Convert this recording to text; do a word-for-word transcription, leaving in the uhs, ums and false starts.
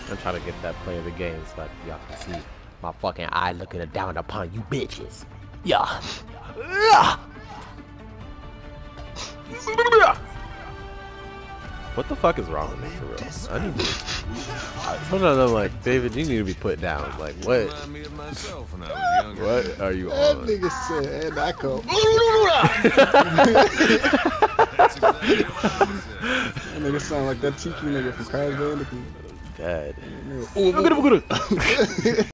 I'm trying to get that play of the game so that y'all can see my fucking eye looking down upon you bitches. Yeah. What the fuck is wrong with me for real? I need to. Sometimes I'm like, David, you need to be put down. Like, what? What are you That on? nigga said, and I go. That nigga sound like that Tiki nigga from Crash Bandicoot. Dead. Oh,